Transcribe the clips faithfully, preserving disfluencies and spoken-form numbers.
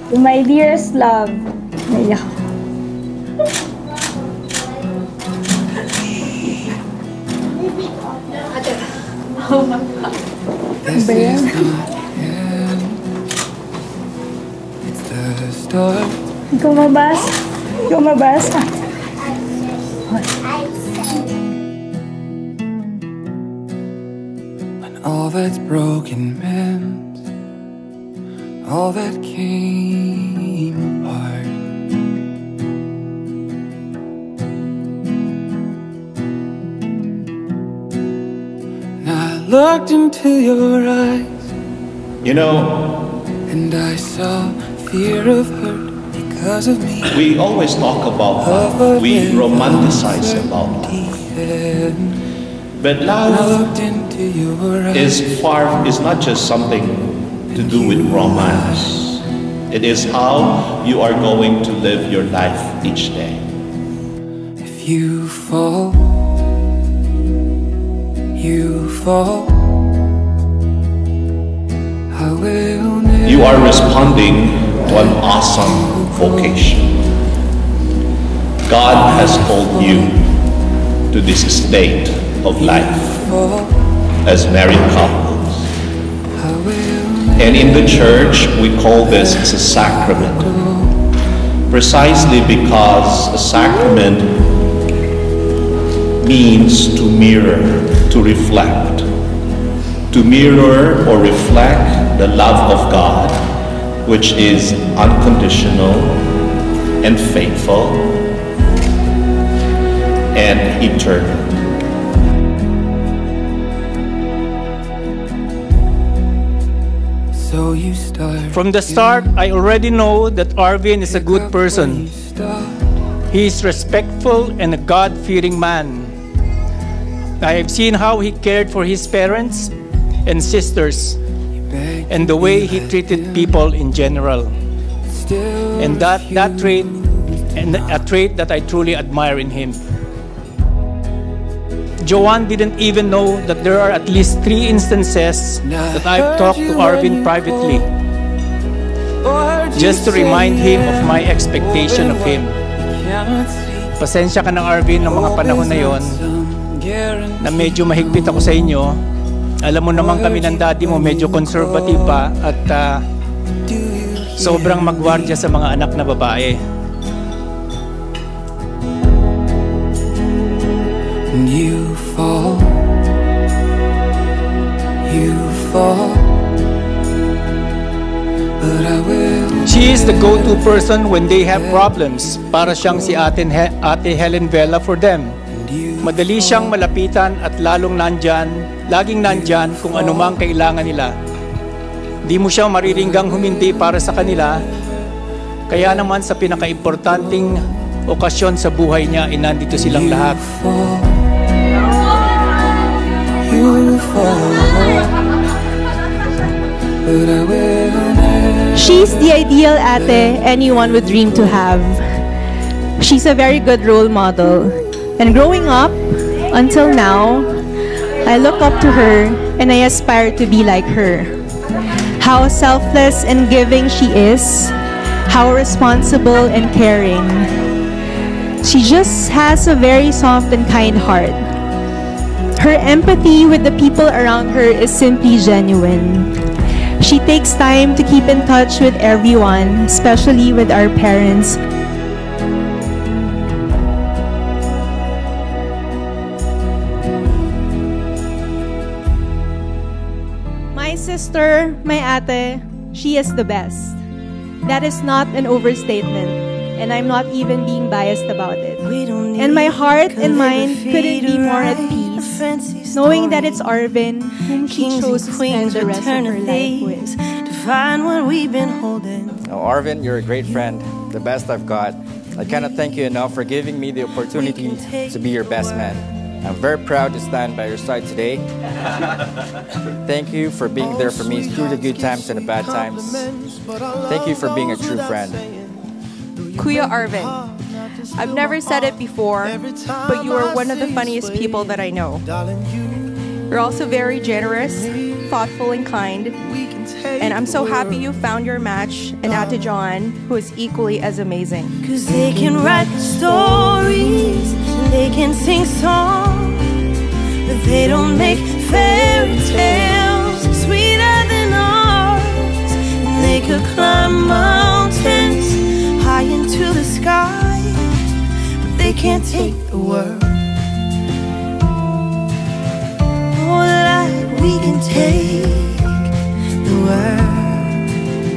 To my dearest love. Naiyak ako. Oh my God. Ba yan? Ikaw mabasa. Ikaw mabasa. When all that's broken mends, all that came apart. And I looked into your eyes, You know, and I saw fear of hurt because of me. we always talk about love. We romanticize about love. But I love looked into your eyes. is far is not just something to do with romance. It is how you are going to live your life each day. If you fall, you fall. I will never. You are responding to an awesome vocation. God has called you to this state of life as married couples. And in the church, we call this a sacrament. Precisely because a sacrament means to mirror, to reflect. To mirror or reflect the love of God, which is unconditional and faithful and eternal. So you start. From the start, I already know that Arvin is a good person. He is respectful and a God-fearing man. I have seen how he cared for his parents and sisters and the way he treated people in general. And that, that trait, and a trait that I truly admire in him. Joanne didn't even know that there are at least three instances that I've talked to Arvin privately, just to remind him of my expectation of him. Pasensya ka na, Arvin, ng mga panahon na yon na medyo mahigpit ako sa inyo. Alam mo naman kami ng daddy mo medyo conservative pa at uh, sobrang magwardya sa mga anak na babae. You fall, you fall, but I will. She is the go-to person when they have problems. Para siyang si Ate, He Ate Helen Vela for them. Madali siyang malapitan at lalong nandyan, laging nandyan kung anumang kailangan nila. Di mo siya mariringgang humindi para sa kanila, kaya naman sa pinaka-importanting okasyon sa buhay niya, ay nandito silang lahat. She's the ideal ate anyone would dream to have. She's a very good role model. And growing up, until now, I look up to her and I aspire to be like her. How selfless and giving she is, how responsible and caring. She just has a very soft and kind heart. Her empathy with the people around her is simply genuine. She takes time to keep in touch with everyone, especially with our parents. My sister, my ate, she is the best. That is not an overstatement, and I'm not even being biased about it. And my heart and mind couldn't be more at peace, knowing that it's Arvin whom she chose to spend the rest of her life with. Oh, Arvin, you're a great friend, the best I've got. I cannot thank you enough for giving me the opportunity to be your best man. I'm very proud to stand by your side today. Thank you for being there for me through the good times and the bad times. Thank you for being a true friend. Kuya Arvin, I've never said it before, but you are one of the funniest people that I know. You're also very generous, thoughtful and kind. And I'm so happy you found your match in Ate John, who is equally as amazing. Cause they can write stories, and they can sing songs, but they don't make fairy tales sweeter than ours. And they could climb mountains high into the sky, but they can't take the world. Oh, like we can take the world.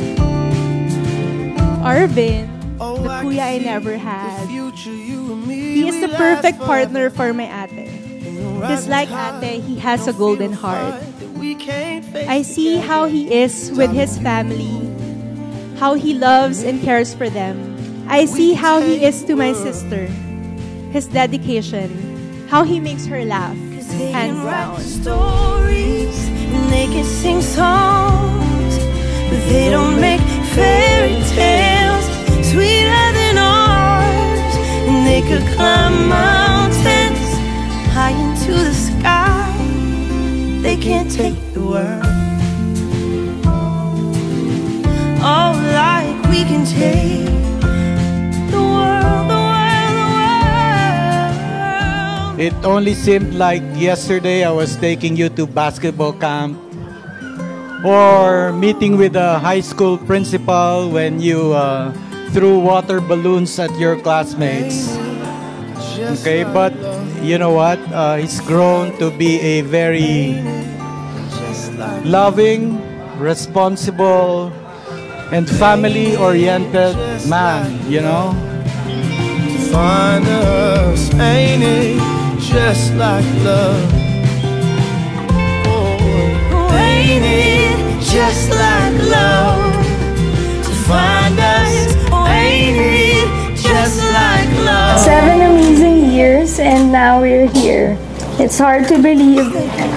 Arvin, the kuya I never had. He is the perfect partner for my ate. Just like ate, he has a golden heart. I see how he is with his family, how he loves and cares for them. I see how he is to my sister, his dedication, how he makes her laugh, hands down. Stories, and they can sing songs, but they don't make fairy tales sweeter than ours. And they could climb mountains high into the sky, they can't take the world. Oh, like we can take the world, the world, the world. It only seemed like yesterday I was taking you to basketball camp or meeting with the high school principal when you uh, threw water balloons at your classmates. Okay, but you know what? Uh, he's grown to be a very loving, responsible, and family-oriented man, you know? Find us, ain't it just like love? Oh, ain't it just like love to find us? Oh, ain't it just like love? Seven amazing years and now we're here. It's hard to believe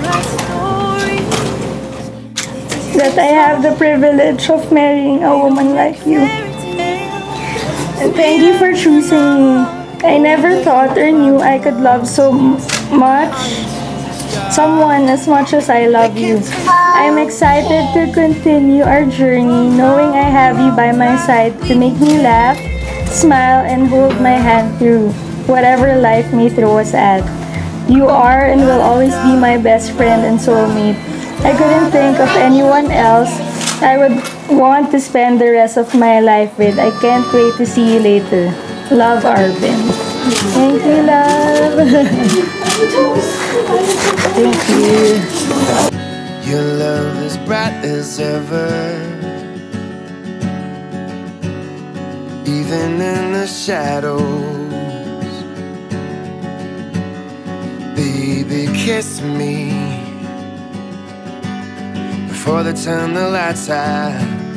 that I have the privilege of marrying a woman like you. And thank you for choosing me. I never thought or knew I could love so much someone as much as I love you. I'm excited to continue our journey knowing I have you by my side to make me laugh, smile, and hold my hand through whatever life may throw us at. You are and will always be my best friend and soulmate. I couldn't think of anyone else I would want to spend the rest of my life with. I can't wait to see you later. Love, Arvin. Thank you, love. Thank you. Your love is bright as ever, even in the shadows. Baby, kiss me before they turn the lights out.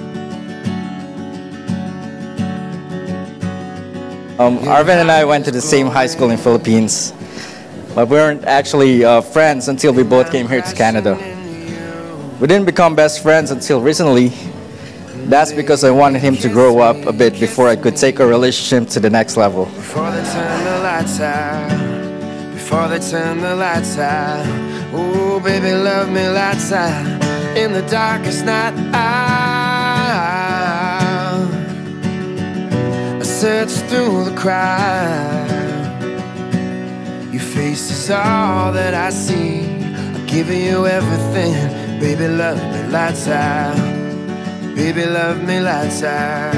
Um, Arvin and I went to the same high school in Philippines, but we weren't actually uh, friends until we both came here to Canada. We didn't become best friends until recently. That's because I wanted him to grow up a bit before I could take our relationship to the next level. Before they turn the lights out, before they turn the lights out, oh baby, love me lights out. In the darkest night, I, I search through the crowd. Your face is all that I see. I'm giving you everything. Baby, love me lights out. Baby, love me lights out.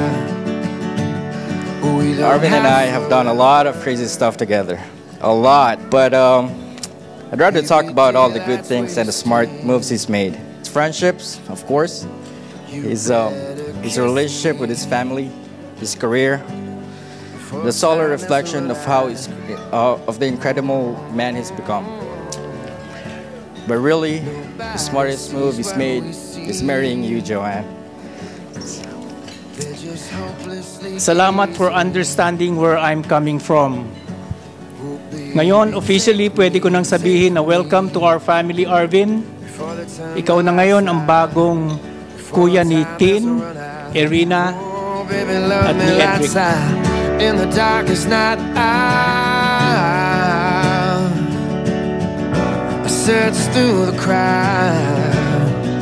We Arvin and I have done a lot of crazy stuff together. A lot. But um, I'd rather talk about all the good things and the smart moves he's made. His friendships, of course. His, um, his relationship with his family. His career. The solid reflection of how he's, uh, of the incredible man he's become. But really, the smartest move he's made is marrying you, Joanne. Salamat for understanding where I'm coming from. Ngayon, officially, pwede ko nang sabihin na welcome to our family, Arvin. Ikaw na ngayon ang bagong kuya ni Tin, Irina, at ni Edric. In the darkest night, I search through the crowd.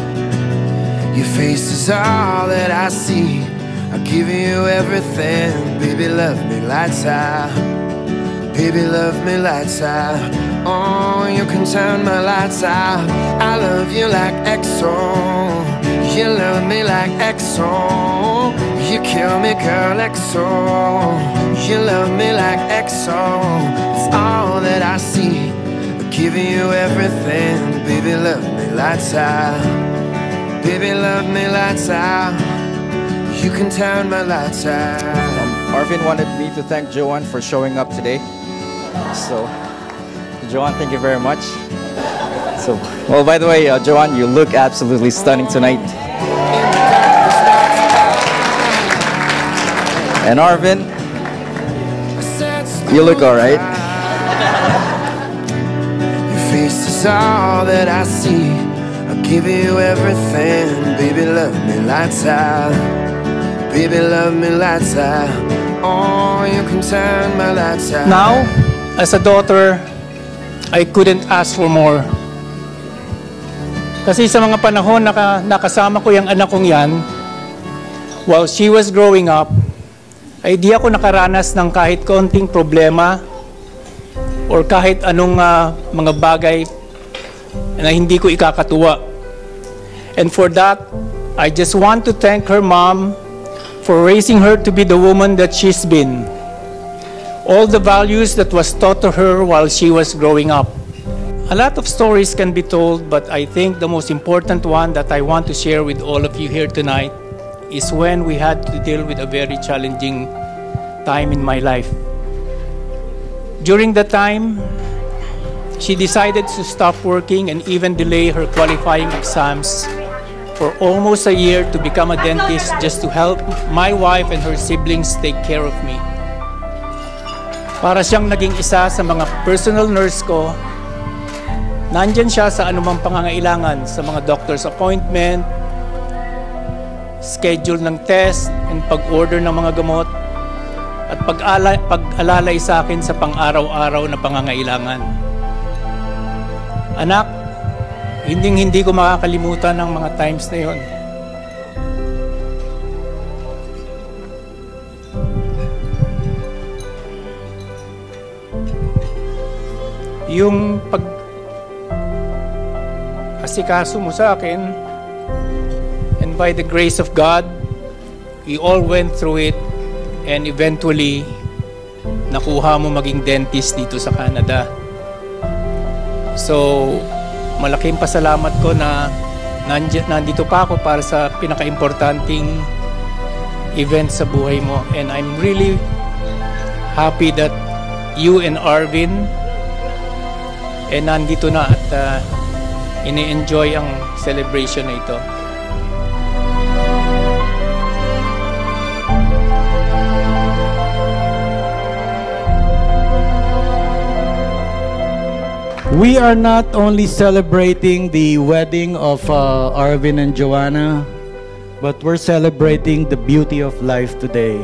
face is all that I see. I'll give you everything. Baby, love me lights out. Baby, love me lights out. Oh, you can turn my lights out. I love you like X O. You love me like X O. You kill me, girl, X O. You love me like X O. It's all that I see. I'm giving you everything. Baby, love me lights out. Baby, love me lights out. You can turn my lights out. Um, Arvin wanted me to thank Joanne for showing up today. So, Joanne, thank you very much. So, well, by the way, uh, Joanne, you look absolutely stunning tonight. And Arvin, you look all right. Your face is all that I see. I'll give you everything. Baby, love me lights out. Baby, love me lights out. Oh, you can turn my lights out. Now, as a daughter, I couldn't ask for more. Kasi sa mga panahon na nakasama ko yung anak kong yan, while she was growing up, ay di ako nakaranas ng kahit konting problema or kahit anong uh, mga bagay na hindi ko ikakatuwa. And for that, I just want to thank her mom for raising her to be the woman that she's been. All the values that was taught to her while she was growing up. A lot of stories can be told, but I think the most important one that I want to share with all of you here tonight is when we had to deal with a very challenging time in my life. During that time, she decided to stop working and even delay her qualifying exams for almost a year to become a dentist just to help my wife and her siblings take care of me. Para siyang naging isa sa mga personal nurse ko. Nandyan siya sa anumang pangangailangan, sa mga doctor's appointment, schedule ng test, and pag-order ng mga gamot, at pag-alay, pag-alalay sa akin sa pang-araw-araw na pangangailangan. Anak, hinding-hindi ko makakalimutan ang mga times na yon. Yung pag asikaso mo sa akin, and by the grace of God, we all went through it, and eventually, nakuha mo maging dentist dito sa Canada. So, malaking pasalamat ko na nandito pa ako para sa pinaka-importanting event sa buhay mo. And I'm really happy that you and Arvin eh nandito na at uh, ini-enjoy ang celebration na ito. We are not only celebrating the wedding of uh, Arvin and Joanna, but we're celebrating the beauty of life today.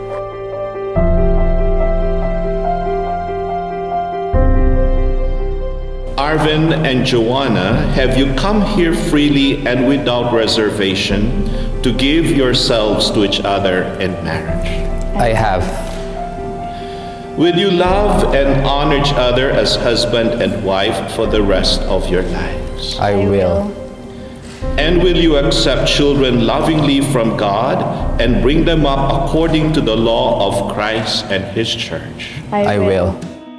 Arvin and Joanna, have you come here freely and without reservation to give yourselves to each other in marriage? I have. Will you love and honor each other as husband and wife for the rest of your lives? I will. And will you accept children lovingly from God and bring them up according to the law of Christ and His church? I will.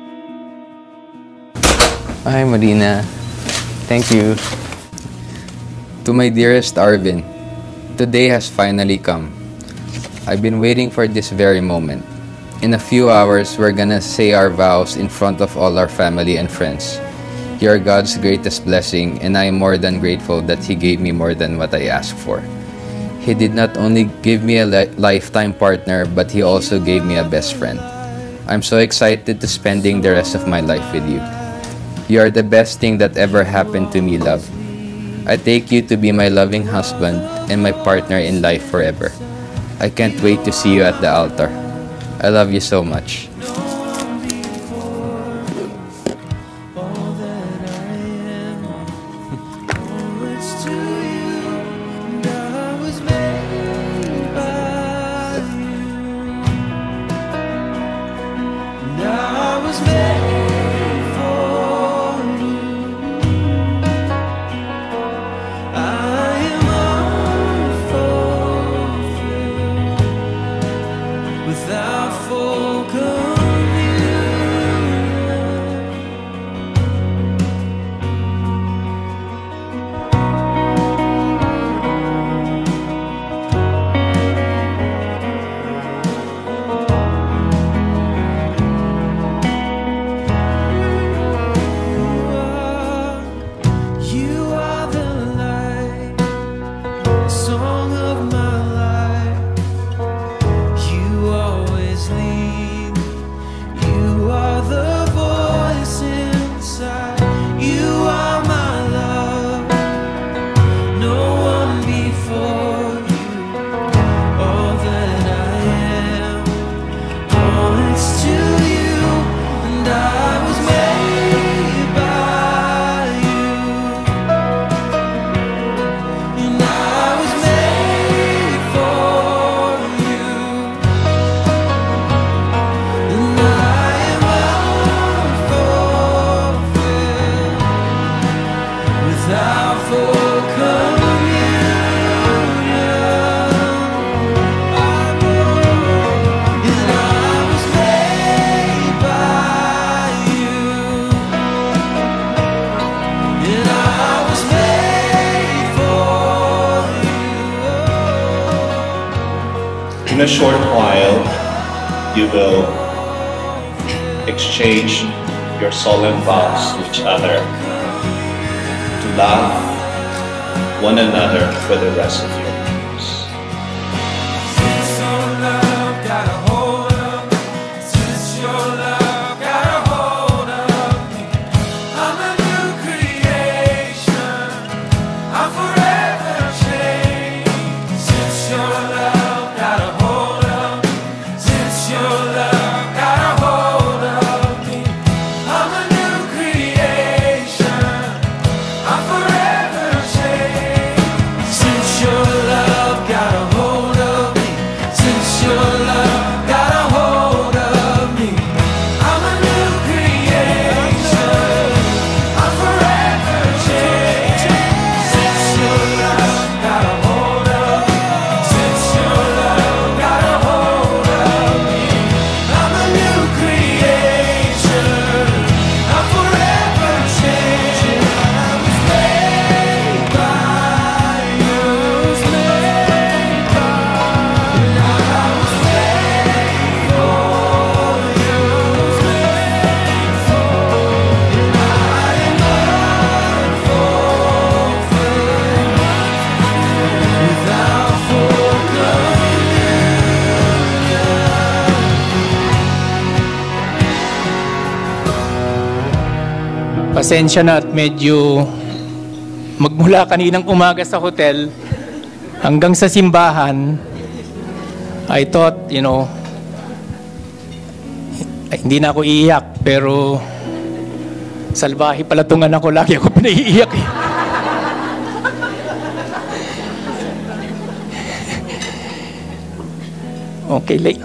Hi, Marina. Thank you. To my dearest Arvin, today has finally come. I've been waiting for this very moment. In a few hours, we're gonna say our vows in front of all our family and friends. You're God's greatest blessing, and I am more than grateful that He gave me more than what I asked for. He did not only give me a li lifetime partner, but He also gave me a best friend. I'm so excited to spending the rest of my life with you. You are the best thing that ever happened to me, love. I take you to be my loving husband and my partner in life forever. I can't wait to see you at the altar. I love you so much. In a short while, you will exchange your solemn vows to each other to love one another for the rest of your lives. Since your love got a hold of me, since your love got a hold of me, I'm a new creation, I'm forever changed. Since your love got a hold of me, since your love got a hold of me, I'm a new creation, I'm forever changed. Since your love got a hold of me, since your love got a hold of me, I'm a new creation, I'm forever changed. Since your love got a hold of me, since your love got a hold of me, I'm a new creation, I'm forever changed. I was made by you, was made by you. I was made for you, was made for you. I am not fulfilled without full Pasensya na at medyo magmula kaninang umaga sa hotel hanggang sa simbahan, I thought, you know, ay, hindi na ako iiyak, pero salbahe pala tong anak ko, lagi ako pinaiiyak eh. Okay, late.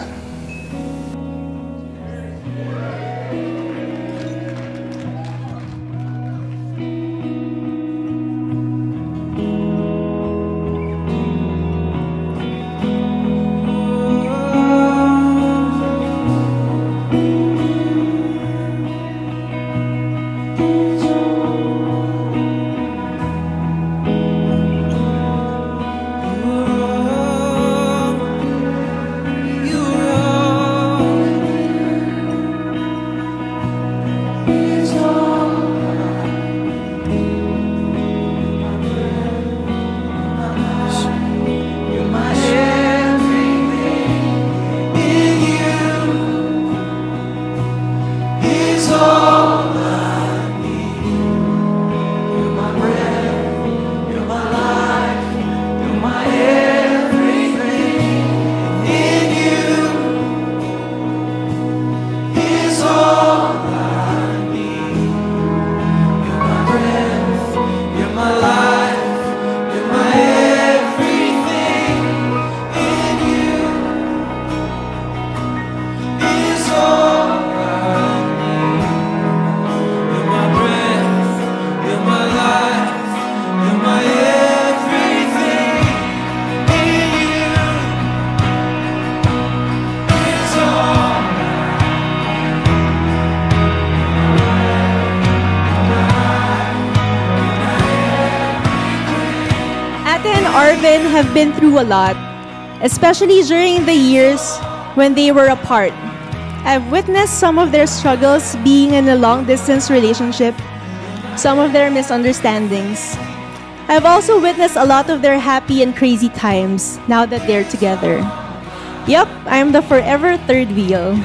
Arvin have been through a lot, especially during the years when they were apart. I've witnessed some of their struggles being in a long-distance relationship, some of their misunderstandings. I've also witnessed a lot of their happy and crazy times now that they're together. Yup, I'm the forever third wheel.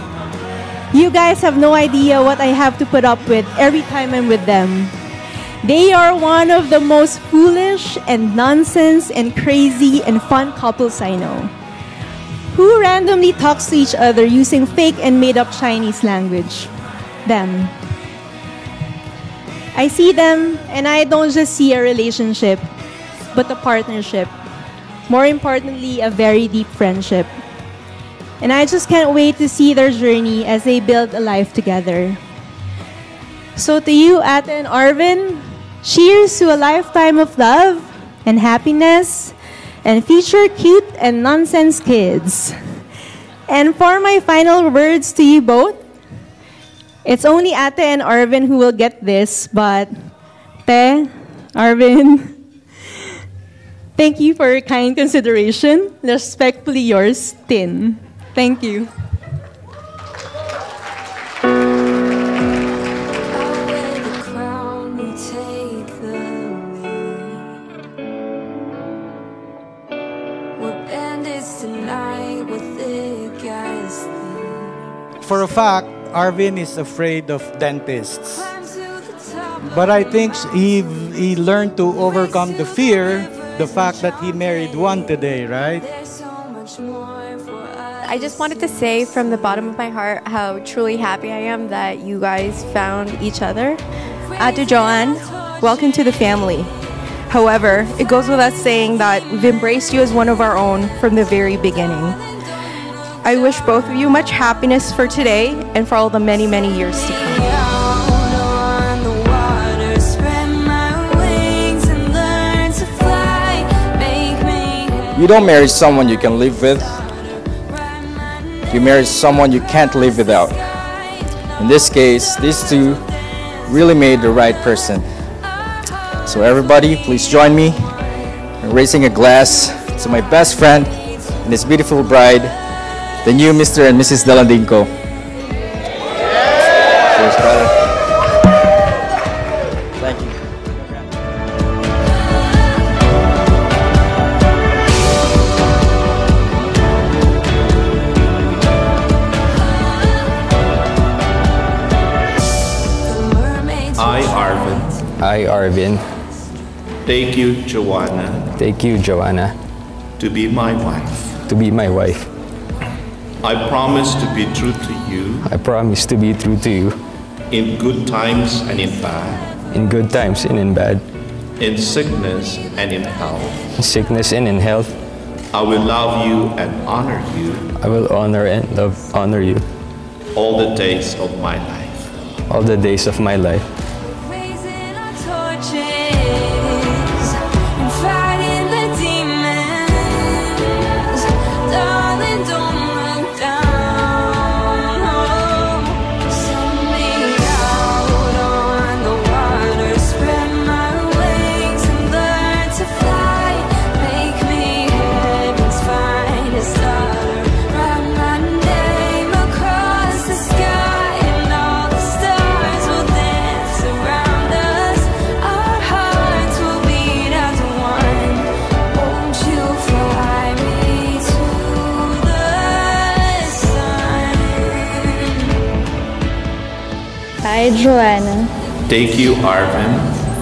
You guys have no idea what I have to put up with every time I'm with them. They are one of the most foolish and nonsense and crazy and fun couples I know. Who randomly talks to each other using fake and made-up Chinese language? Them. I see them and I don't just see a relationship, but a partnership. More importantly, a very deep friendship. And I just can't wait to see their journey as they build a life together. So to you, Ate and Arvin, Cheers to a lifetime of love and happiness and future cute and nonsense kids. And for my final words to you both, it's only Ate and Arvin who will get this, but Te, Arvin, thank you for your kind consideration. Respectfully yours, Tin. Thank you. For a fact, Arvin is afraid of dentists. But I think he, he learned to overcome the fear, the fact that he married one today, right? I just wanted to say from the bottom of my heart how truly happy I am that you guys found each other. Ate Joanne, welcome to the family. However, it goes without saying that we've embraced you as one of our own from the very beginning. I wish both of you much happiness for today and for all the many, many years to come. You don't marry someone you can live with. You marry someone you can't live without. In this case, these two really made the right person. So everybody, please join me in raising a glass to my best friend and his beautiful bride, the new Mister and Missus Dalandinco. Cheers, brother. Thank you. I, Arvin, I, Arvin, take you, Joanna, take you, Joanna, to be my wife. to be my wife. I promise to be true to you I promise to be true to you in good times and in bad, in good times and in bad, in sickness and in health. in sickness and in health. I will love you and honor you I will honor and love honor you all the days of my life. all the days of my life. I, Joanna, Take you, Arvin,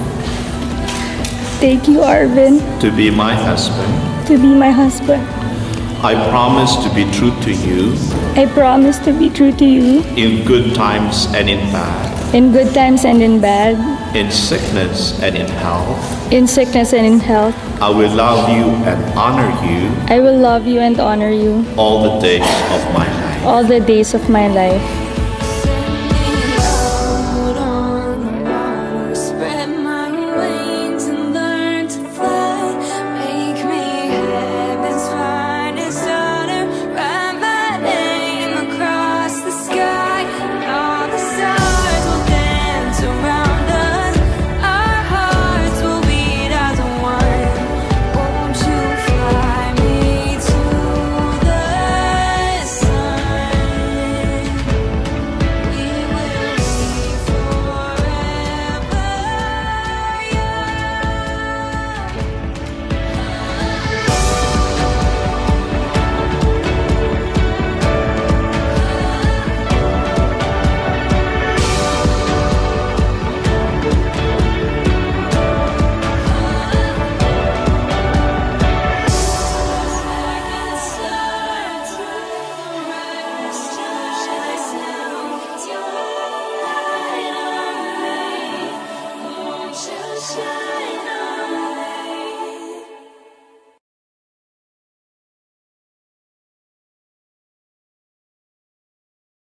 take you, Arvin, to be my husband. to be my husband. I promise to be true to you I promise to be true to you in good times and in bad, in good times and in bad, in sickness and in health. in sickness and in health. I will love you and honor you I will love you and honor you all the days of my life. all the days of my life.